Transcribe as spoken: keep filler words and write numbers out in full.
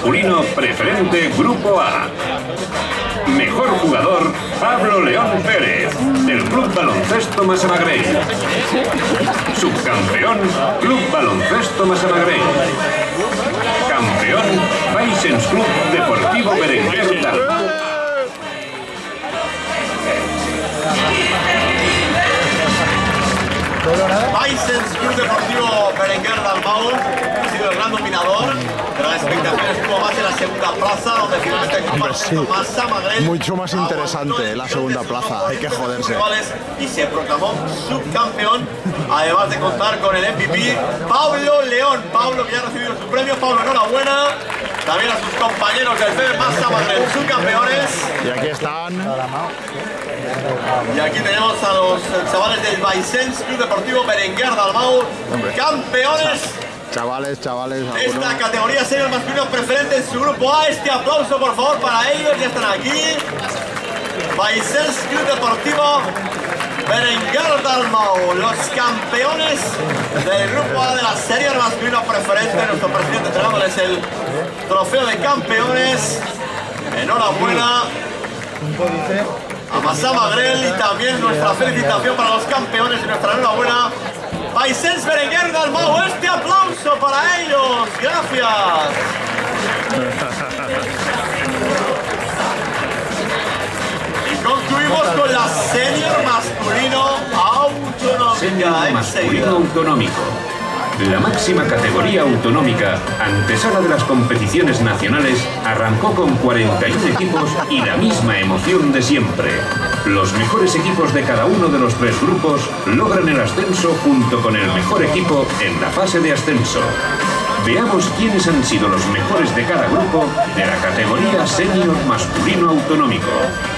masculino preferente Grupo A. Mejor jugador, Pablo León Pérez, del Club Baloncesto Massamagrell. Subcampeón, Club Baloncesto Massamagrell. Campeón, Paysens Club Deportivo Berenguer Dalmau. Paysens Club Deportivo Berenguer Dalmau ha sido el gran dominador, pero la expectación estuvo más en la segunda plaza, donde finalmente el Club sí. Massamagrell mucho más interesante la segunda plaza, hay que joderse. Y se proclamó subcampeón, además de contar con el M V P Pablo León. Pablo, que ya ha recibido su premio. Pablo, enhorabuena. También a sus compañeros del P B Massamagrell, subcampeones. Y aquí están. Y aquí tenemos a los chavales del Paysens Club Deportivo Berenguer Dalmau, campeones. Chavales, chavales. Esta categoría senior masculino preferente en su grupo A. Este aplauso, por favor, para ellos. Ya están aquí. Paysens Club Deportivo Berenguer Dalmau, los campeones del grupo A de la serie masculino preferente. Nuestro presidente entregándoles el trofeo de campeones. Enhorabuena a Massamagrell, y también nuestra felicitación para los campeones y nuestra enhorabuena. Paysens Berenguer Dalmau, este aplauso para ellos. Gracias. Y concluimos con la senior masculino autonómica. Senior masculino autonómico. La máxima categoría autonómica, antesala de las competiciones nacionales, arrancó con cuarenta y un equipos y la misma emoción de siempre. Los mejores equipos de cada uno de los tres grupos logran el ascenso junto con el mejor equipo en la fase de ascenso. Veamos quiénes han sido los mejores de cada grupo de la categoría senior masculino autonómico.